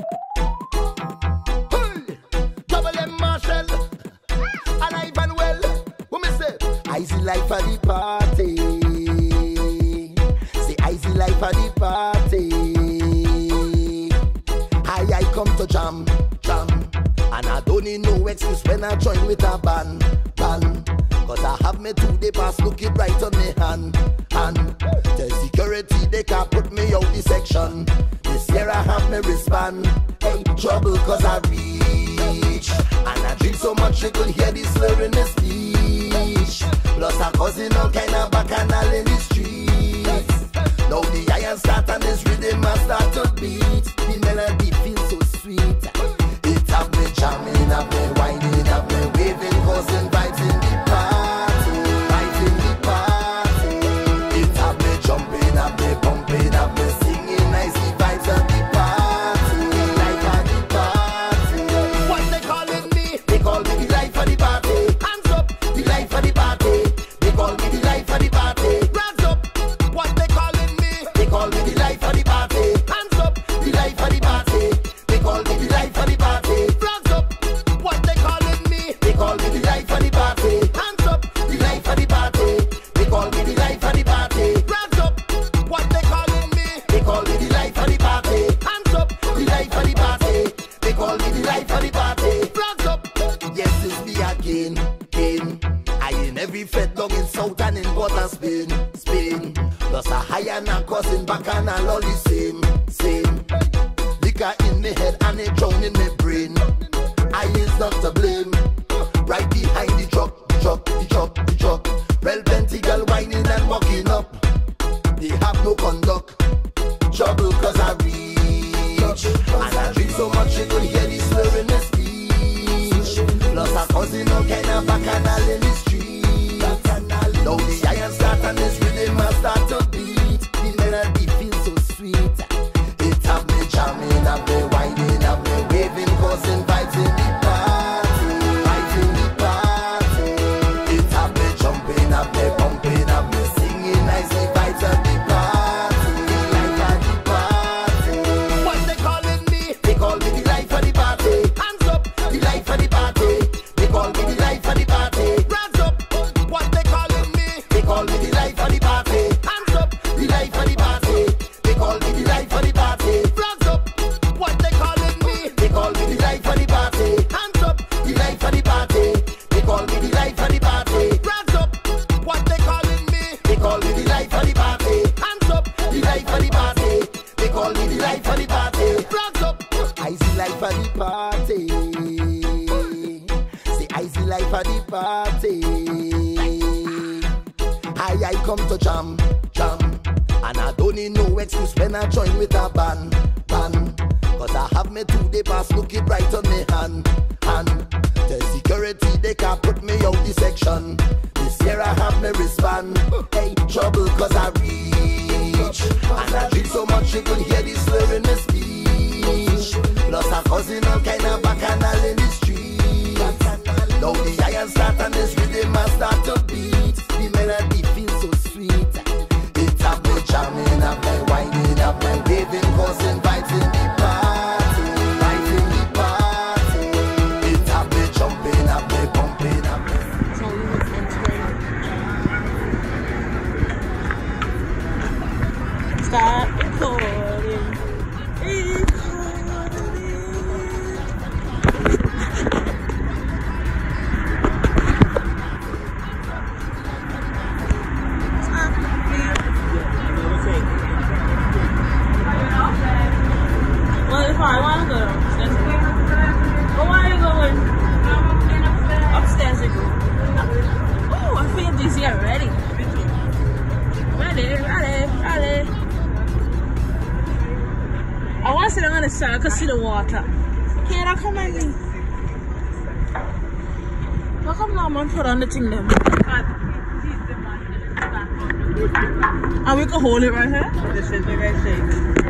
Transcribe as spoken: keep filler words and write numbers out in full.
Hey, Double M Marshall, alive and well. What me say? Easy life for the party. Say easy life for the party. I I come to jam, jam, and I don't need no excuse when I join with a band, band. Cause I have me two day pass looking right on me hand, hand. The security they can't put me out the section. This year I have me wristband. Hey, trouble cause I reach, and I drink so much you could hear the slur in the speech. Plus I causing all kind of bacchanal in the streets. Now the iron start and this rhythm I start to beat. The melody feels so sweet. It have me jamming, have me whining, have me waving, causing vibes in the party, vibes in the party. It have me jumping, have me pumping, have me singing nicely, vibes of the party, life of the party. What they calling me? They call me the life of the party. Hands up, the life of the party. They call me the life of the party. Hands up, what they calling me? They call me the life of the party. Hands up, the life of the party. They call me the life of the party. Hands up, what they calling me? They call me the life of the party. Hands up, the life of the party. They call me the life of the party. Hands up, what they calling me? They call me the life of the party. Hands up, the life of the party. They call me the life of the party. Hands up, yes it's me again, again. I in every fed dog in South and in Port of Spain, Spain. Plus a higher and a crossing back and a lolly same, same. Liquor in me head and it drown in me brain. I is not to blame. Right behind the truck, the truck, the truck, the truck. Well, plenty girl whining and walking up. They have no conduct. Trouble cause I reach, and I drink so much you could hear the slur in the speech. Plus I causing all kind of bacchanal in the street. Now the iron start and this rhythm I start to beat. The melody feels so sweet. It have me jamming, have me whining, have me waving, causing vibes in the party, vibes in the party. It have me jumping, have me pumping, have me singing nicely, vibes of the party, life of the party. What they calling me? They call me the life of the party. Hands up, the life of the party. They call me the life of the party. Hands up, what they calling me? They call me the life of the party. Hands up, the life of the party. They call me the life of the party. Hands up, what they calling me? They call me the life of the party. Hands up, the life of the party. They call me the life of the party. Hands up, what they calling me? They call me the life of the party. Hands up, the life of the party. They call me the life of the party. Hands up, I see life of the party. Say I see life of the party. I, I come to jam, jam, and I don't need no excuse when I join with a band, band. Cause I have me two day pass looking right on me hand, hand. The security they can't put me out the section. This year I have me wristband. Hey, trouble cause I reach, and I drink so much you could hear the slur in the speech. Plus I causing all kind of bacchanal in the street. Now the iron start and this rhythm I start to beat. The melody feels so sweet. It have me jamming, have me whining, have me waving, causing vibes in the party, vibes in the party. It have me jumping, have me pumping, have me. So we would enter. Start recording. Recording. Well, if I want to go downstairs, but why are you going upstairs? You go. Oh, I feel dizzy already. Ready, ready, ready. I want to sit down on the side. I can see the water. Can I come at me? How come now, man? Put on the thing then. And we can hold it right here. This is the right shape.